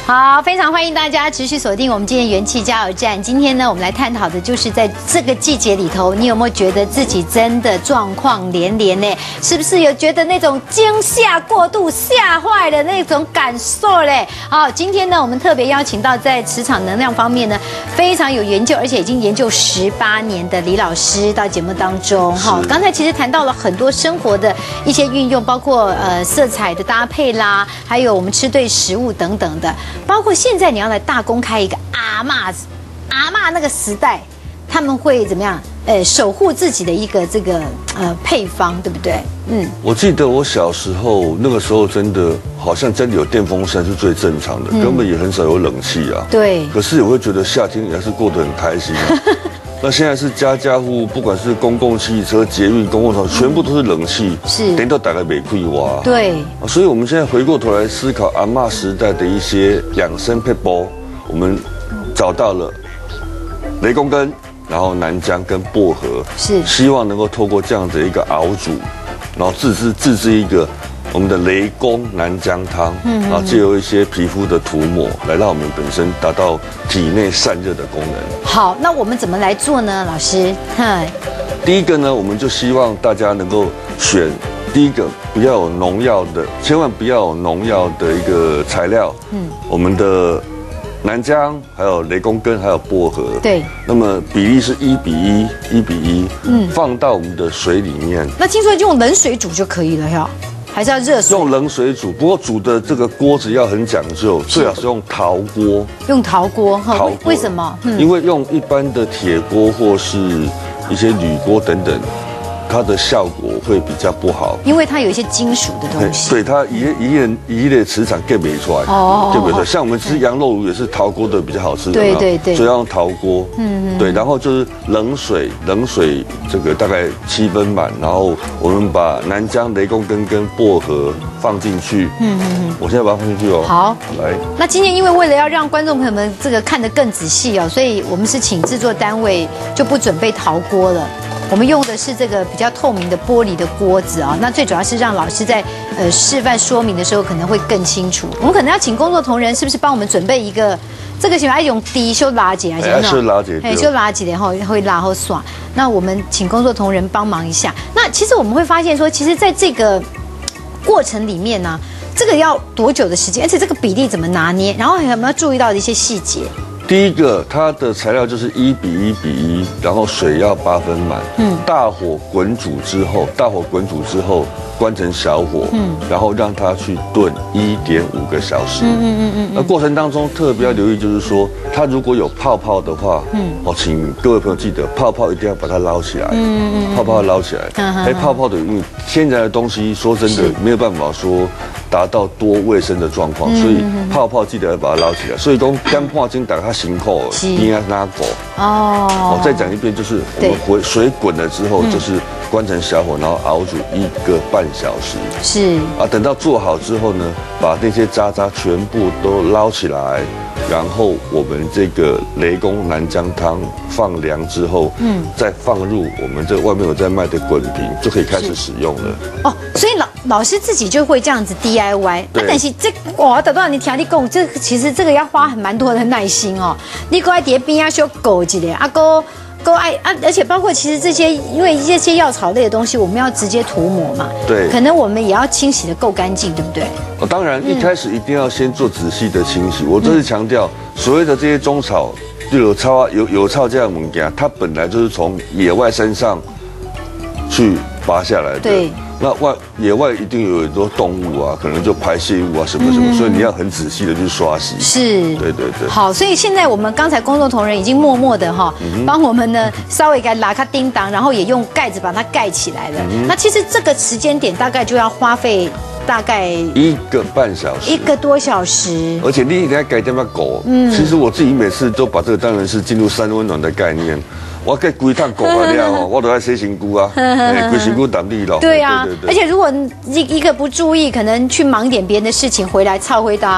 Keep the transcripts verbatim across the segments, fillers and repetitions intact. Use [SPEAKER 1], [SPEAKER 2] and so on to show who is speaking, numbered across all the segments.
[SPEAKER 1] 好，非常欢迎大家持续锁定我们今天元气加油站。今天呢，我们来探讨的就是在这个季节里头，你有没有觉得自己真的状况连连呢？是不是有觉得那种惊吓过度、吓坏的那种感受嘞？好，今天呢，我们特别邀请到在磁场能量方面呢非常有研究，而且已经研究十八年的李老师到节目当中。哈，刚才其实谈到了很多生活的一些运用，包括呃色彩的搭配啦，还有我们吃对食物等等的。包括现在你要来大公开一个阿嬷，阿嬷那个时代，他们会怎么样？呃，守护自己的一个这个呃配方，对不对？嗯，
[SPEAKER 2] 我记得我小时候那个时候真的好像真的有电风扇是最正常的，嗯、根本也很少有冷气啊。对。可是也会觉得夏天也还是过得很开心、啊。那现在是家家户户，不管是公共汽车、捷运、公共场，全部都是冷气，是，等到打开没开哇。对。所以我们现在回过头来思考阿嬷时代的一些养生撇步，我们找到了雷公根，然后南姜跟薄荷，是，希望能够透过这样的一个熬煮，然后自制自制一个我们的雷公南姜汤，嗯，然后借由一些皮肤的涂抹，来让我们本身达到体内散热的功能。
[SPEAKER 1] 好，那我们怎么来做呢，老师？嗨，
[SPEAKER 2] 第一个呢，我们就希望大家能够选第一个不要有农药的，千万不要有农药的一个材料，嗯，我们的南姜，还有雷公根，还有薄荷，对，那么比例是一比一，一比一，嗯，放到我们的水里面。
[SPEAKER 1] 那听说用冷水煮就可以了呀？还是要热水？
[SPEAKER 2] 用冷水煮，不过煮的这个锅子要很讲究，最好是用陶锅。用
[SPEAKER 1] 陶锅，陶锅为什么？
[SPEAKER 2] 嗯、因为用一般的铁锅或是一些铝锅等等，它的效果会比较不好，
[SPEAKER 1] 因为它有一些金属的东西，
[SPEAKER 2] 对它一一类一类磁场给不出来，哦，对不对？像我们吃羊肉炉也是陶锅的比较好吃，对对对，所以要用陶锅，嗯，对，然后就是冷水，冷水这个大概七分满，然后我们把南姜、雷公根跟薄荷放进去，嗯嗯嗯，我现在把它放进去哦，好，来，
[SPEAKER 1] 那今天因为为了要让观众朋友们这个看得更仔细哦，所以我们是请制作单位就不准备陶锅了。我们用的是这个比较透明的玻璃的锅子啊，那最主要是让老师在呃示范说明的时候可能会更清楚。我们可能要请工作同仁是不是帮我们准备一个这个什么用低修拉姐还是
[SPEAKER 2] 修拉姐，
[SPEAKER 1] 哎修拉姐然后会拉后耍。那我们请工作同仁帮忙一下。那其实我们会发现说，其实在这个过程里面呢、啊，这个要多久的时间，而且这个比例怎么拿捏，然后还有没有注意到的一些细节？
[SPEAKER 2] 第一个，它的材料就是一比一比一，然后水要八分满。嗯，大火滚煮之后，大火滚煮之后，关成小火，嗯，然后让它去炖一点五个小时。嗯嗯嗯嗯。那过程当中特别要留意，就是说，它如果有泡泡的话，嗯，哦，请各位朋友记得，泡泡一定要把它捞起来。嗯嗯嗯。泡泡要捞起来。哎，泡泡的，因为天然的东西，说真的没有办法说达到多卫生的状况，所以泡泡记得要把它捞起来。所以说干泡筋打它行口，应该拉狗。哦。哦，再讲一遍，就是我们回水滚了之后，就是关成小火，然后熬煮一个半小时。是。啊，等到做好之后呢，把那些渣渣全部都捞起来，然后我们这个雷公南姜汤放凉之后，嗯，再放入我们这外面有在卖的滚瓶，就可以开始使用了。
[SPEAKER 1] 哦，所以老老师自己就会这样子 D I Y。对。但是这哇，等到你听你讲，这其实这个要花很蛮多的耐心哦。你搁爱叠边啊修狗一点，啊哥。够爱啊！而且包括其实这些，因为这些药草类的东西，我们要直接涂抹嘛。对。可能我们也要清洗得够干净，对不对？
[SPEAKER 2] 哦，当然，一开始一定要先做仔细的清洗。我这是强调，所谓的这些中草，就有草啊，有有草这样物件，它本来就是从野外山上去拔下来的。对。那外野外一定有很多动物啊，可能就排泄物啊什么什么，嗯、所以你要很仔细的去刷洗。是，对对对。
[SPEAKER 1] 好，所以现在我们刚才工作同仁已经默默的哈，帮、嗯、我们呢稍微给它拉开叮当，然后也用盖子把它盖起来了。嗯、那其实这个时间点大概就要花费大概
[SPEAKER 2] 一个半小时，
[SPEAKER 1] 一个多小时。
[SPEAKER 2] 而且你一定要改点么狗。嗯，其实我自己每次都把这个当然是进入三温暖的概念。我给规趟狗啊了哦，我都在洗身躯啊，洗身躯đảm力咯。
[SPEAKER 1] 对啊，而且如果一一个不注意，可能去忙一点别人的事情，回来操灰搭。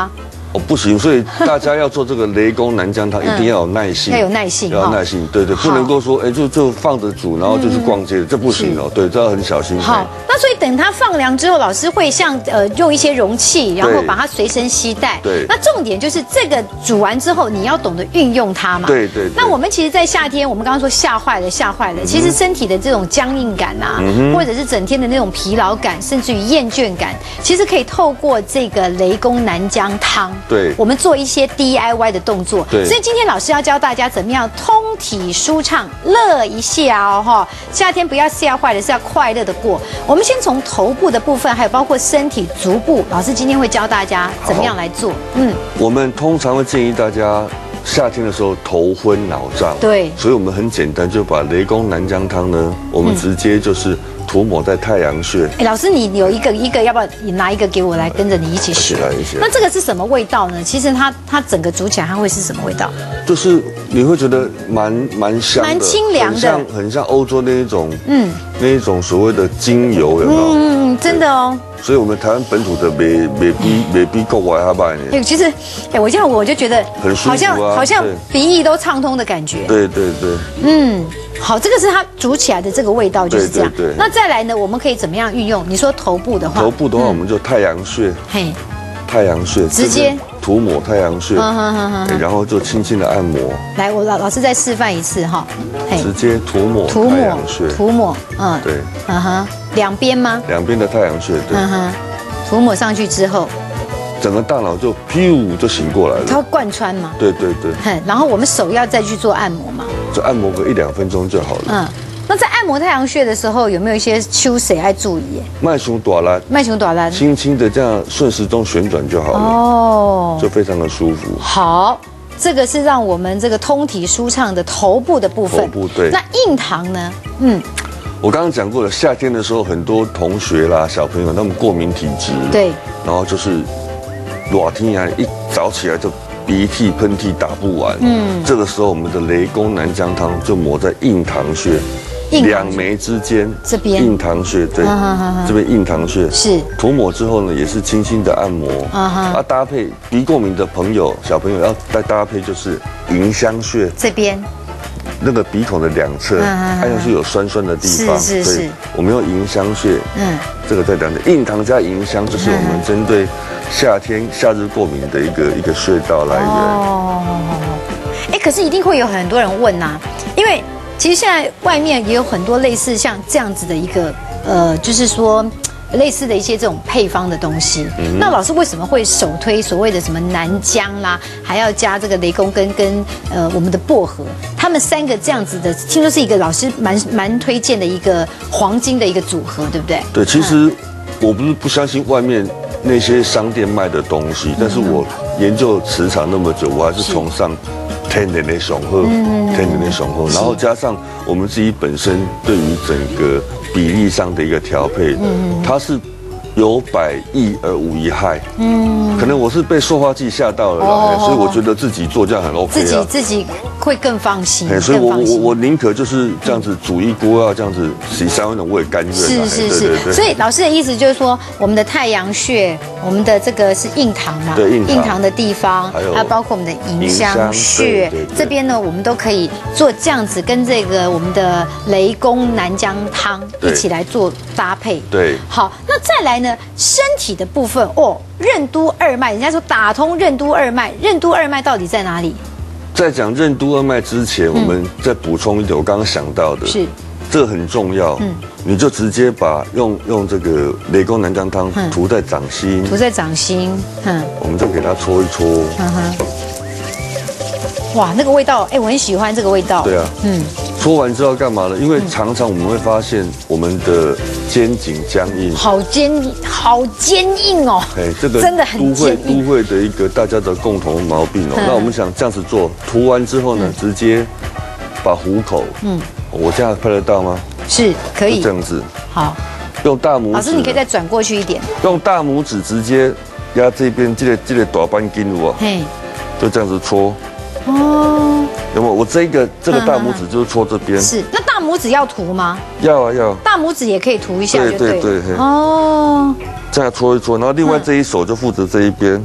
[SPEAKER 2] 哦，不行，所以大家要做这个雷公南姜汤，一定要有耐性，
[SPEAKER 1] 要有耐性，
[SPEAKER 2] 要有耐性，对对，不能够说哎就就放着煮，然后就去逛街，这不行哦，对，这要很小心。
[SPEAKER 1] 好，那所以等它放凉之后，老师会像呃用一些容器，然后把它随身携带。
[SPEAKER 2] 对，
[SPEAKER 1] 那重点就是这个煮完之后，你要懂得运用它嘛。
[SPEAKER 2] 对对。
[SPEAKER 1] 那我们其实，在夏天，我们刚刚说吓坏了，吓坏了，其实身体的这种僵硬感啊，或者是整天的那种疲劳感，甚至于厌倦感，其实可以透过这个雷公南姜汤，
[SPEAKER 2] 对，
[SPEAKER 1] 我们做一些 D I Y 的动作。
[SPEAKER 2] 对，
[SPEAKER 1] 所以今天老师要教大家怎么样通体舒畅，乐一下哦哈。夏天不要吓坏了，是要快乐的过。我们先从头部的部分，还有包括身体足部，老师今天会教大家怎么样来做。嗯，
[SPEAKER 2] 我们通常会建议大家夏天的时候头昏脑胀，
[SPEAKER 1] 对，
[SPEAKER 2] 所以我们很简单，就把雷公南姜汤呢，我们直接就是涂抹在太阳穴。
[SPEAKER 1] 哎，老师，你有一个一个，要不要你拿一个给我来跟着你一起学？那这个是什么味道呢？其实它它整个煮起来它会是什么味道？
[SPEAKER 2] 就是你会觉得蛮蛮香的，
[SPEAKER 1] 蛮清凉的，
[SPEAKER 2] 很像很像欧洲那一种，嗯，那一种所谓的精油，有没有？
[SPEAKER 1] 嗯，真的哦。
[SPEAKER 2] 所以，我们台湾本土的美美比美比国外还慢呢。
[SPEAKER 1] 哎，其实，哎，我这样我就觉得
[SPEAKER 2] 很舒服啊，
[SPEAKER 1] 好像好像鼻翼都畅通的感觉。
[SPEAKER 2] 对对对。
[SPEAKER 1] 嗯，好，这个是它煮起来的这个味道就是这样。
[SPEAKER 2] 对对对。
[SPEAKER 1] 那再来呢，我们可以怎么样运用？你说头部的话，
[SPEAKER 2] 头部的话，我们就太阳穴。嘿。太阳穴。
[SPEAKER 1] 直接
[SPEAKER 2] 涂抹太阳穴，然后就轻轻的按摩。
[SPEAKER 1] 来，我老老师再示范一次哈。
[SPEAKER 2] 直接涂抹
[SPEAKER 1] 涂
[SPEAKER 2] 太阳穴，
[SPEAKER 1] 涂抹，嗯，
[SPEAKER 2] 对，
[SPEAKER 1] 嗯哼，两边吗？
[SPEAKER 2] 两边的太阳穴，对，嗯哼，
[SPEAKER 1] 涂抹上去之后，
[SPEAKER 2] 整个大脑就噗就醒过来了。
[SPEAKER 1] 它会贯穿吗？
[SPEAKER 2] 对对对。
[SPEAKER 1] 哼，然后我们手要再去做按摩嘛？
[SPEAKER 2] 就按摩个一两分钟就好了。嗯。
[SPEAKER 1] 那在按摩太阳穴的时候，有没有一些休息要注意？
[SPEAKER 2] 脉胸短拉，
[SPEAKER 1] 脉胸短拉，
[SPEAKER 2] 轻轻的这样顺时钟旋转就好了。哦，就非常的舒服。
[SPEAKER 1] 好，这个是让我们这个通体舒畅的头部的部分。
[SPEAKER 2] 头部对。
[SPEAKER 1] 那印堂呢？嗯，
[SPEAKER 2] 我刚刚讲过了，夏天的时候，很多同学啦、小朋友他们过敏体质，
[SPEAKER 1] 对，
[SPEAKER 2] 然后就是热天啊，一早起来就鼻涕喷嚏打不完。嗯，这个时候我们的雷公南姜汤就抹在印堂穴。两眉之间，
[SPEAKER 1] 这边
[SPEAKER 2] 印堂穴，对，这边印堂穴
[SPEAKER 1] 是
[SPEAKER 2] 涂抹之后呢，也是轻轻的按摩，啊，搭配鼻过敏的朋友，小朋友要再搭配就是迎香穴
[SPEAKER 1] 这边，
[SPEAKER 2] 那个鼻孔的两侧，按下去有酸酸的地方，
[SPEAKER 1] 是是是，
[SPEAKER 2] 我们用迎香穴，嗯，这个在两侧，印堂加迎香，就是我们针对夏天夏日过敏的一个一个穴道来源。哦，
[SPEAKER 1] 哎，可是一定会有很多人问呐，因为。其实现在外面也有很多类似像这样子的一个，呃，就是说类似的一些这种配方的东西。嗯、那老师为什么会首推所谓的什么南姜啦，还要加这个雷公根跟呃我们的薄荷，他们三个这样子的，听说是一个老师蛮蛮推荐的一个黄金的一个组合，对不对？
[SPEAKER 2] 对，其实我不是不相信外面那些商店卖的东西，但是我研究磁场那么久，我还是崇尚。天然的雄厚，天然的雄厚，然后加上我们自己本身对于整个比例上的一个调配，它是有百益而无一害。嗯，可能我是被塑化剂吓到了啦，所以我觉得自己做这样很 OK 啊。
[SPEAKER 1] 自己自己会更放心。
[SPEAKER 2] 所以我我我宁可就是这样子煮一锅，要这样子洗三温暖，我也甘愿。
[SPEAKER 1] 是是是。所以老师的意思就是说，我们的太阳穴，我们的这个是印堂嘛，
[SPEAKER 2] 对，
[SPEAKER 1] 印堂的地方，还有还有包括我们的迎香穴这边呢，我们都可以做这样子，跟这个我们的雷公南姜汤一起来做搭配。
[SPEAKER 2] 对，
[SPEAKER 1] 好，那再来呢，身体的部分哦，任督二脉，人家说打通任督二脉，任督二脉到底在哪里？
[SPEAKER 2] 在讲任督二脉之前，我们再补充一点，我刚刚想到的是。这很重要，嗯，你就直接把用用这个雷公南姜汤涂在掌心，
[SPEAKER 1] 涂在掌心，嗯，
[SPEAKER 2] 我们就给它搓一搓，嗯哼，
[SPEAKER 1] 哇，那个味道，哎，我很喜欢这个味道，
[SPEAKER 2] 对啊，嗯，搓完之后干嘛呢？因为常常我们会发现我们的肩颈僵硬，
[SPEAKER 1] 好坚好坚硬哦，
[SPEAKER 2] 哎，这个真的很都会都会的一个大家的共同毛病哦。那我们想这样子做，涂完之后呢，直接把虎口，嗯。我这样拍得到吗？是可以这样子。好，用大拇指。老师，你可以再转过去一点。用大拇指直接压这边，这个这个大板筋哦。嘿，就这样子搓。哦。有没有？我这个这个大拇指就是搓这边。是。那大拇指要涂吗？要啊要。大拇指也可以涂一下就对了。对对对。哦。这样搓一搓，然后另外这一手就负责这一边。哦，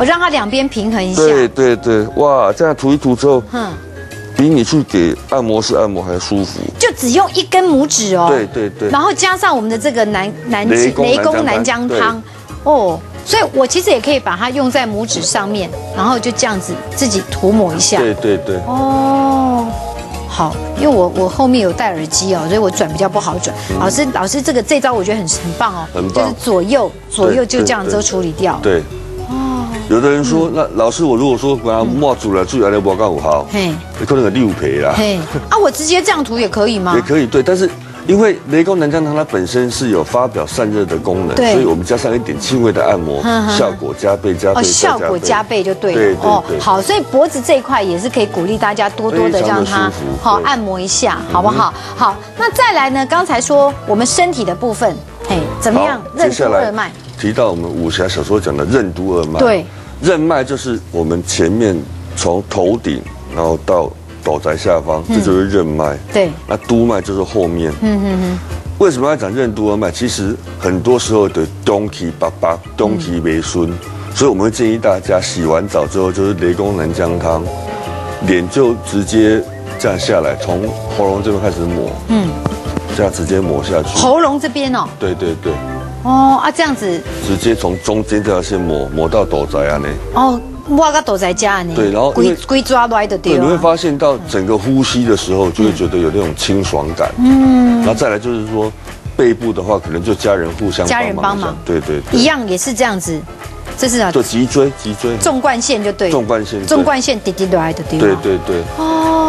[SPEAKER 1] 我让它两边平衡一下。
[SPEAKER 2] 对对对，哇，这样涂一涂之后，
[SPEAKER 1] 嗯，
[SPEAKER 2] 比你去给按摩师按摩还舒服。
[SPEAKER 1] 就只用一根拇指哦。
[SPEAKER 2] 对对对。
[SPEAKER 1] 然后加上我们的这个南南
[SPEAKER 2] 雷公
[SPEAKER 1] 雷公南姜汤，哦，所以我其实也可以把它用在拇指上面，然后就这样子自己涂抹一下。
[SPEAKER 2] 对对对。
[SPEAKER 1] 哦。好，因为我我后面有戴耳机哦，所以我转比较不好转。嗯、老师，老师这个这招我觉得很很棒哦，
[SPEAKER 2] 很棒，
[SPEAKER 1] 就是左右左右就这样就处理掉。
[SPEAKER 2] 对。哦。有的人说，那老师，我如果说把它抹住了，注意来不刚好，嘿，可能有六赔啦。嘿，
[SPEAKER 1] 啊，我直接这样涂也可以吗？
[SPEAKER 2] 也可以，对，但是。因为雷公南姜汤它本身是有发表散热的功能，所以我们加上一点轻微的按摩，效果加倍加倍。哦，
[SPEAKER 1] 效果加倍就对了。
[SPEAKER 2] 对对对。
[SPEAKER 1] 好，所以脖子这一块也是可以鼓励大家多多的让它好按摩一下，好不好？好，那再来呢？刚才说我们身体的部分，嘿，怎么样？任督二脉。
[SPEAKER 2] 提到我们武侠小说讲的任督二脉，
[SPEAKER 1] 对，
[SPEAKER 2] 任脉就是我们前面从头顶然后到斗宅下方，这就是任脉。对，那督脉就是后面。嗯嗯嗯。为什么要讲任督二脉？其实很多时候的东气八八，东气为孙，所以我们会建议大家洗完澡之后，就是雷公南姜汤，脸就直接这样下来，从喉咙这边开始抹。嗯，这样直接抹下去。
[SPEAKER 1] 喉咙这边哦。对
[SPEAKER 2] 对对。
[SPEAKER 1] 哦啊，这样子。
[SPEAKER 2] 直接从中间这条线抹抹到斗宅啊呢。
[SPEAKER 1] 哦。我个都在家呢，
[SPEAKER 2] 对，然后
[SPEAKER 1] 龟龟抓来的对，
[SPEAKER 2] 你会发现到整个呼吸的时候，就会觉得有那种清爽感。嗯，然后再来就是说，背部的话，可能就家人互相
[SPEAKER 1] 家人帮忙，
[SPEAKER 2] 对对，
[SPEAKER 1] 一样也是这样子，这是啊，
[SPEAKER 2] 就脊椎脊椎
[SPEAKER 1] 纵贯线就对，
[SPEAKER 2] 纵贯线
[SPEAKER 1] 纵贯线滴滴来的对，
[SPEAKER 2] 对对对。
[SPEAKER 1] 哦。